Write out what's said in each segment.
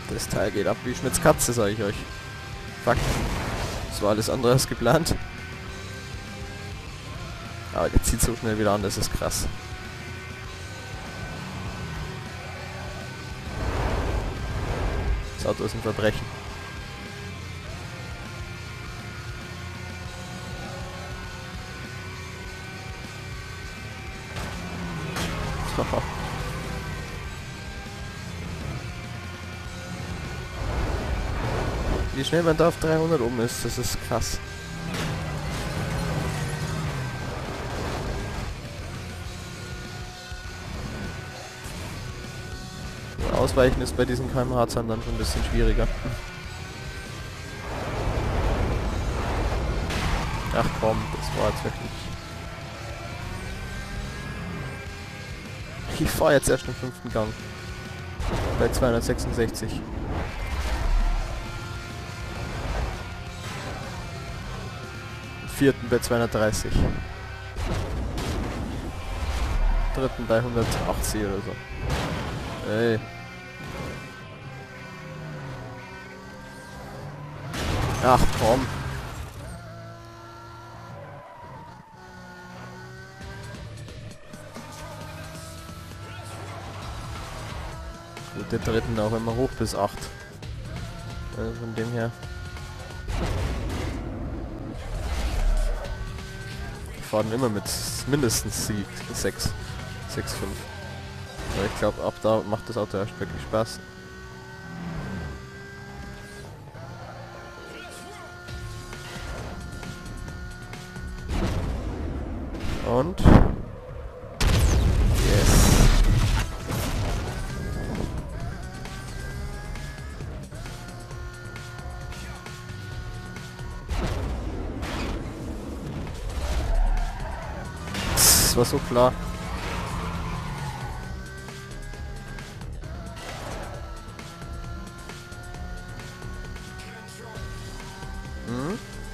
Das Teil geht ab wie Schmitz Katze, sage ich euch. Fuck. Das war alles andere als geplant. Aber der zieht so schnell wieder an, das ist krass. Das Auto ist ein Verbrechen. Wie schnell man da auf 300 oben ist, das ist krass. Ausweichen ist bei diesen kmh-Zahlen dann schon ein bisschen schwieriger. Ach komm, das war jetzt wirklich... Ich fahre jetzt erst im 5. Gang. Bei 266. Im 4. bei 230. Im 3. bei 180 oder so. Ey. Ach komm. Gut, der 3. auch immer hoch bis 8. Also von dem her. Die fahren immer mit mindestens 6, 5. Aber ich glaube, ab da macht das Auto erst wirklich Spaß. Und yes. Das war so klar. Hm?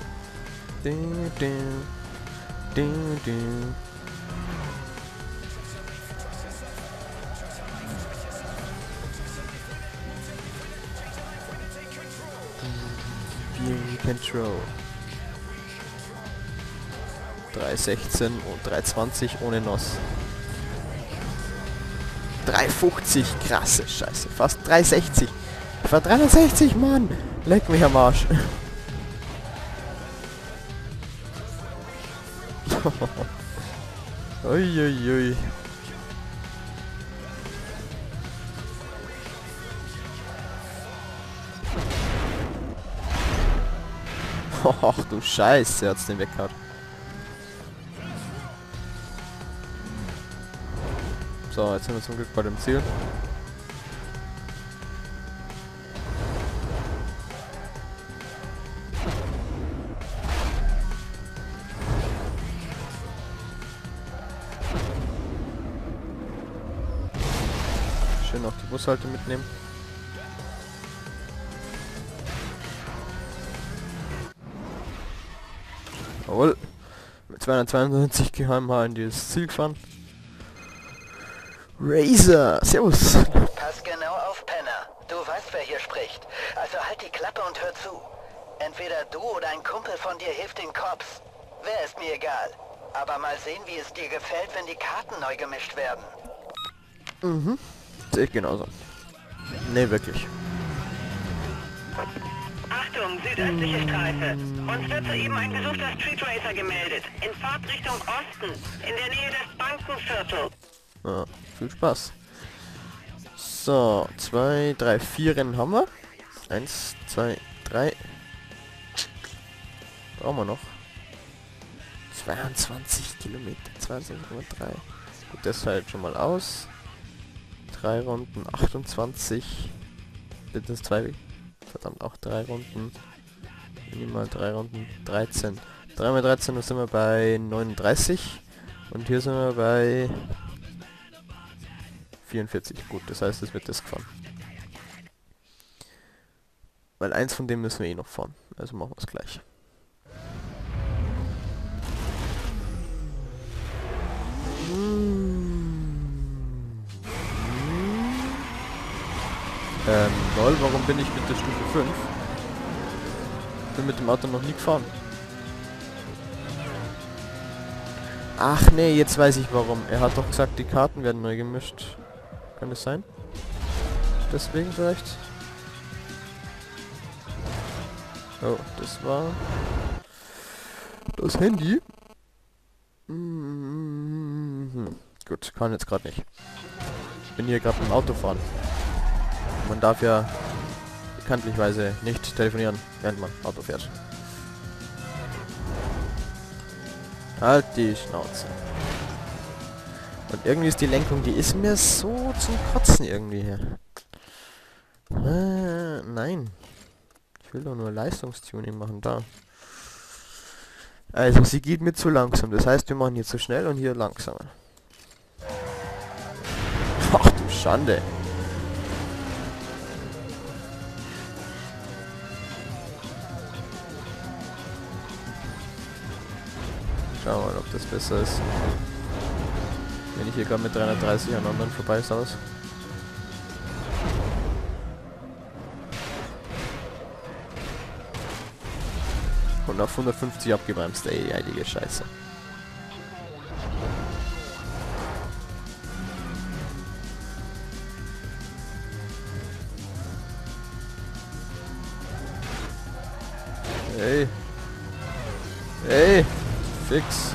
Control. 316 und 320 ohne NOS. 350, krasse Scheiße. Fast 360. Ich war 360, Mann. Leck mich am Arsch. Uiuiui. Ach du Scheiße, hat's den weggehauen. So, jetzt sind wir zum Glück bei dem Ziel. Schön noch die Bushalte mitnehmen. Jawohl. Mit 292 km/h in dieses Ziel gefahren. Razer, servus. Pass genau auf, Penner. Du weißt, wer hier spricht. Also halt die Klappe und hör zu. Entweder du oder ein Kumpel von dir hilft den Cops. Wer ist mir egal. Aber mal sehen, wie es dir gefällt, wenn die Karten neu gemischt werden. Mhm. Sehe ich genauso. Nee, wirklich. Achtung, südöstliche Streife. Uns wird soeben ein gesuchter Street Racer gemeldet. In Fahrtrichtung Osten, in der Nähe des Bankenviertels. Ja, viel Spaß. So, 2, 3, 4 Rennen haben wir. 1, 2, 3. Brauchen wir noch. 22 Kilometer. 22,3. Gut, das fällt schon mal aus. 3 Runden, 28. Das ist 2. Verdammt, auch 3 Runden. Minimal 3 Runden, 13. 3 mal 13, da sind wir bei 39. Und hier sind wir bei 44. Gut, das heißt, es wird das gefahren. Weil eins von dem müssen wir eh noch fahren. Also machen wir es gleich. Lol, warum bin ich mit der Stufe 5? Bin mit dem Auto noch nie gefahren. Ach nee, jetzt weiß ich warum. Er hat doch gesagt, die Karten werden neu gemischt. Kann das sein? Deswegen vielleicht? Oh, das war das Handy. Gut, kann jetzt gerade nicht. Ich bin hier gerade im Auto fahren. Man darf ja bekanntlicherweise nicht telefonieren, während man Auto fährt. Halt die Schnauze. Und irgendwie ist die Lenkung, die ist mir so zum Kotzen irgendwie hier. Nein. Ich will doch nur Leistungstuning machen, da. Also, sie geht mir zu langsam. Das heißt, wir machen hier zu schnell und hier langsamer. Ach du Schande. Schauen wir mal, ob das besser ist. Wenn ich hier gerade mit 330 an anderen vorbeisaus. Und auf 150 abgebremst, ey, heilige Scheiße. Ey. Ey. Fix.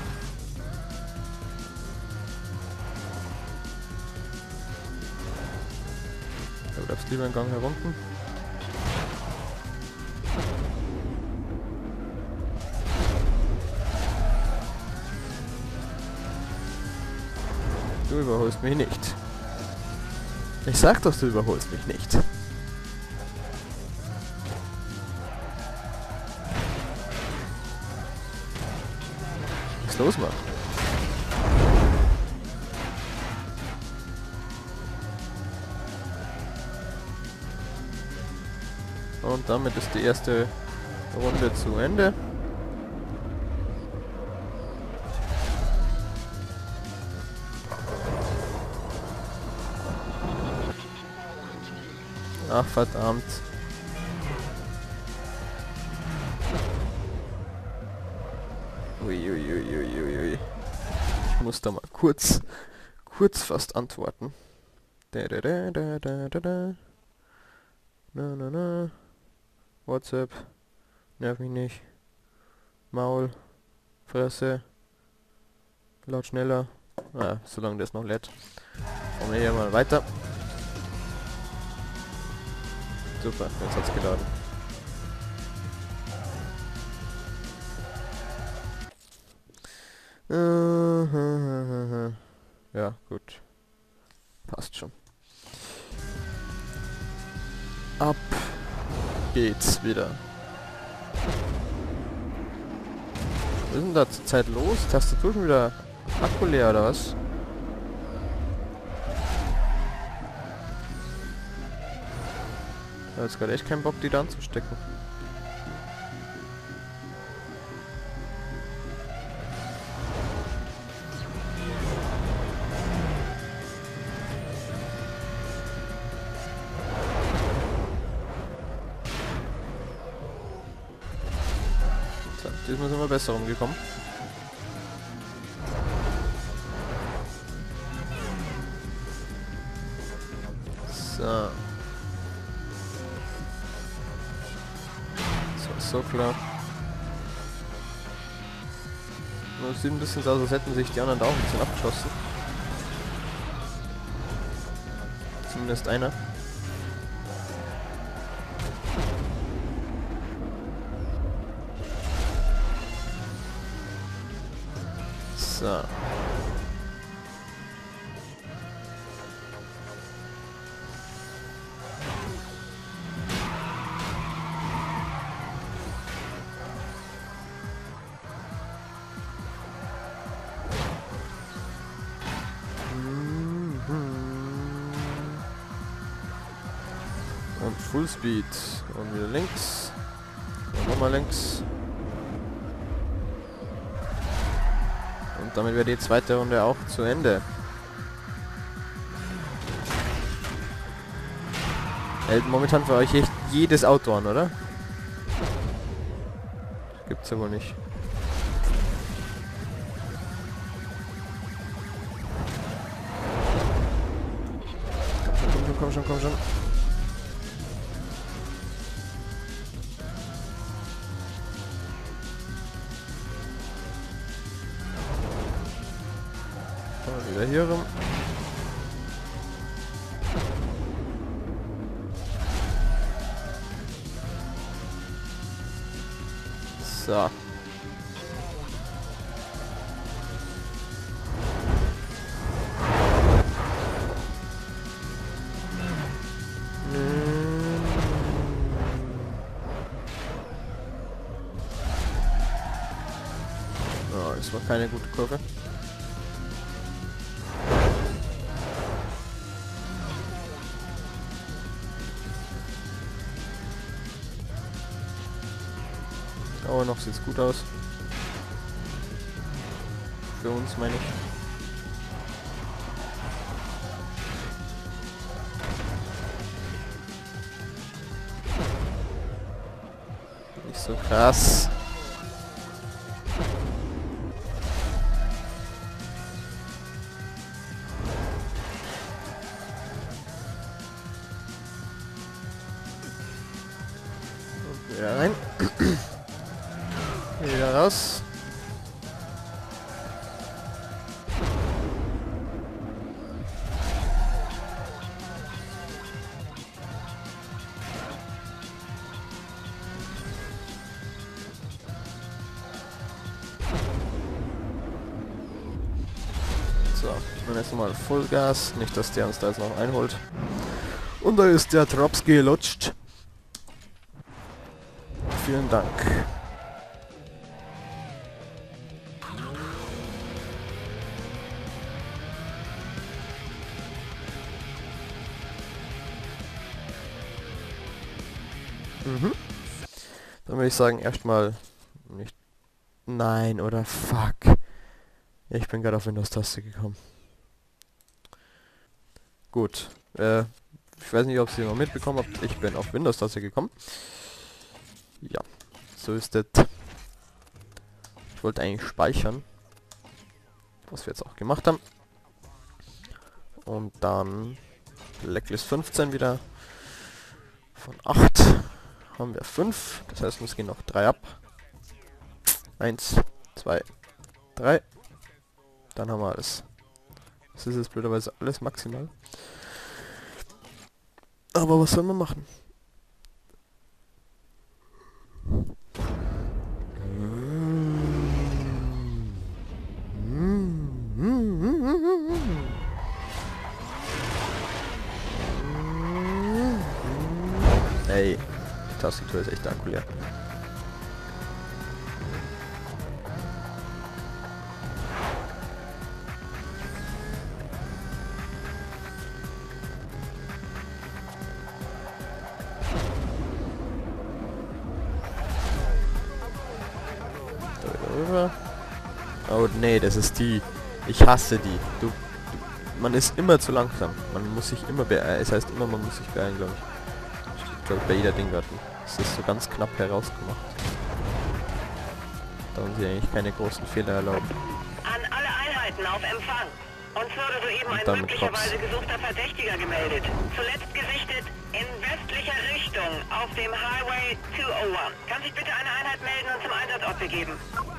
Du bleibst lieber einen Gang herunten. Du überholst mich nicht. Ich sag doch, du überholst mich nicht. Was ist los, Mann? Und damit ist die erste Runde zu Ende. Ach verdammt. Uiuiuiuiui. Ich muss da mal kurz fast antworten. Na. WhatsApp. Nerv mich nicht. Maul. Fresse. Laut schneller. Ah, solange das noch lädt. Kommen wir hier mal weiter. Super, jetzt hat's geladen. Ja, gut. Passt schon. Ab geht's wieder. Was ist denn da zur Zeit los? Tastatur schon wieder Akku leer oder was? Ich habe jetzt gerade echt keinen Bock, die da anzustecken. So, diesmal sind wir besser rumgekommen. So. So klar. Nur sieht ein bisschen so aus, als hätten sich die anderen da auch ein bisschen abgeschossen. Zumindest einer. So. Und Fullspeed. Und wieder links. Und nochmal links. Und damit wäre die zweite Runde auch zu Ende. Hält momentan für euch echt jedes Auto an, oder? Gibt's ja wohl nicht. Komm schon. Wieder hier rum. So. Oh, das war keine gute Kurve. Aber noch sieht's gut aus. Für uns, meine ich. Nicht so krass. Und wieder rein. Wieder raus. So, und jetzt nochmal Vollgas, nicht dass der uns da jetzt noch einholt. Und da ist der Drops gelutscht. Vielen Dank. Dann würde ich sagen, erstmal nicht... Nein, oder fuck. Ja, ich bin gerade auf Windows-Taste gekommen. Gut. Ich weiß nicht, ob ihr noch mitbekommen habt. Ich bin auf Windows-Taste gekommen. Ja, so ist das. Ich wollte eigentlich speichern. Was wir jetzt auch gemacht haben. Und dann Blacklist 15 wieder. Von 8 haben wir 5. Das heißt, uns gehen noch 3 ab. 1, 2, 3. Dann haben wir alles. Das ist jetzt blöderweise alles maximal. Aber was soll man machen? Ey, die Tastatur ist echt angulär. Oh nee, das ist die. Ich hasse die. Man ist immer zu langsam. Man muss sich immer es heißt immer, man muss sich beeilen, glaube ich. Steht, glaube ich, bei jeder Dingwertung. Das ist so ganz knapp herausgemacht. Da haben sie eigentlich keine großen Fehler erlauben. An alle Einheiten auf Empfang. Uns wurde soeben ein möglicherweise gesuchter Verdächtiger gemeldet. Zuletzt gesichtet in westlicher Richtung auf dem Highway 201. Kann sich bitte eine Einheit melden und zum Einsatzort begeben?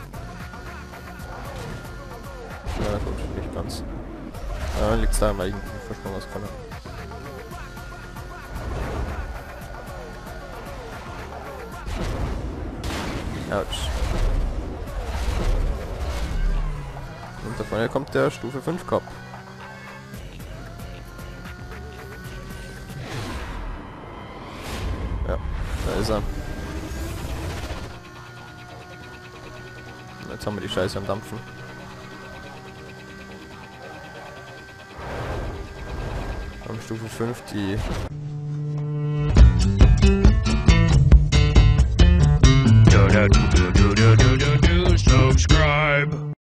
Na gut, nicht ganz. Liegt's daran, weil ich einen Versprung ausgefahren habe. Autsch. Und da vorne kommt der Stufe 5 Cop. Ja, da ist er. Und jetzt haben wir die Scheiße am Dampfen. Stufe 5 die